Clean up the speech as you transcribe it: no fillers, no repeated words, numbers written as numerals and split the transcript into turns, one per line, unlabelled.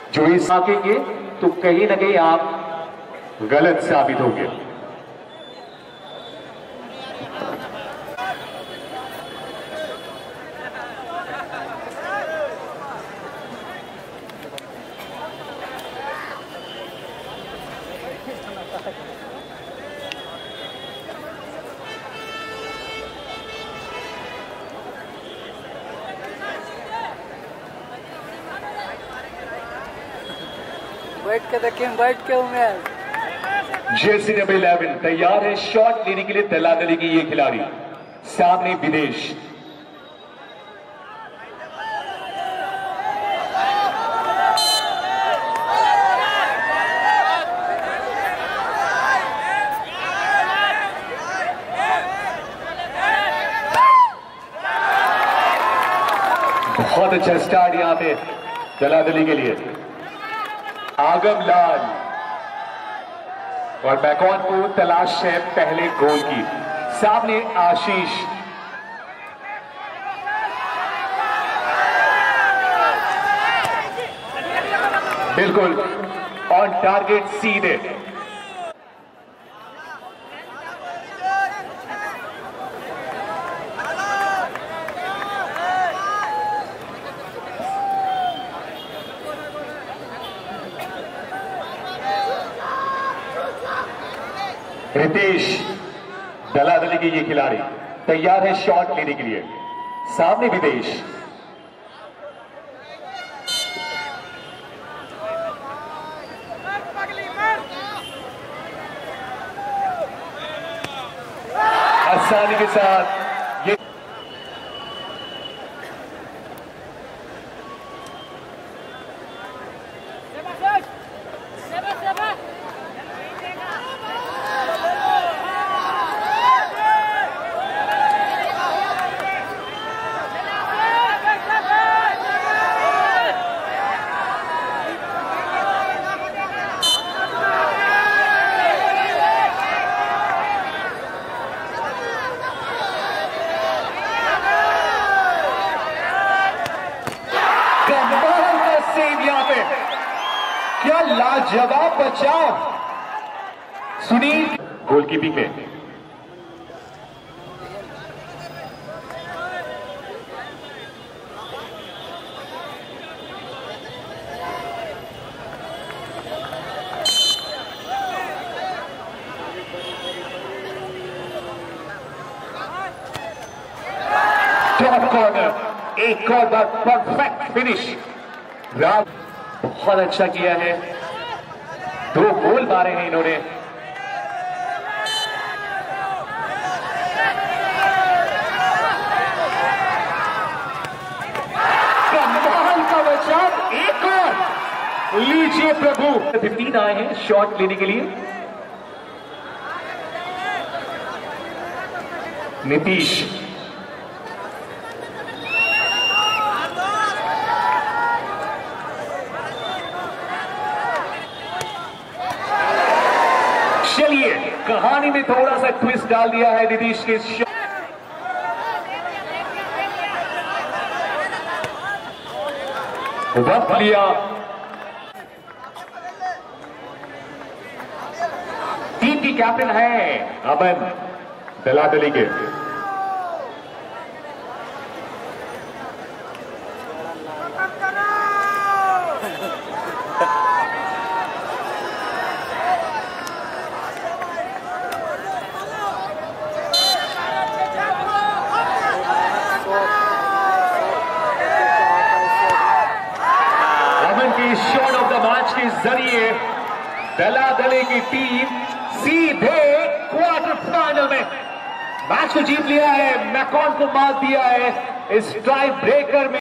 जो इस आकेंगे तो कहीं ना कहीं आप गलत साबित होंगे।
बैठ के देखें, बैठ के उमेर।
जर्सी नंबर 11 तैयार है शॉट लेने के लिए दलादली की ये खिलाड़ी। सामने विदेश। बहुत अच्छा स्टार्ट यहां पे दलादली के लिए। आगम लाल और मैकॉन को तलाश है पहले गोल की। सामने आशीष। बिल्कुल ऑन टारगेट सीधे। रितेश दलादली की ये खिलाड़ी तैयार है शॉट लेने के लिए। सामने विदेश। आसानी के साथ ये क्या लाजवाब बचाव सुनील गोलकीपिंग में। टॉप कॉर्नर एक और बार परफेक्ट फिनिश। रात बहुत अच्छा किया है। 2 गोल मारे हैं इन्होंने। कमाल का बचाव। एक और लीजिए प्रभु। 15 आए हैं शॉट लेने के लिए। नीतीश चलिए कहानी में थोड़ा सा ट्विस्ट डाल दिया है नीतीश के वक्त लिया। टीम की कैप्टन है अमन दलादली के। शॉट ऑफ द मैच के जरिए दलादली की टीम सीधे क्वार्टर फाइनल में मैच को जीत लिया है। मैकॉन को मात दिया है इस टाई ब्रेकर में।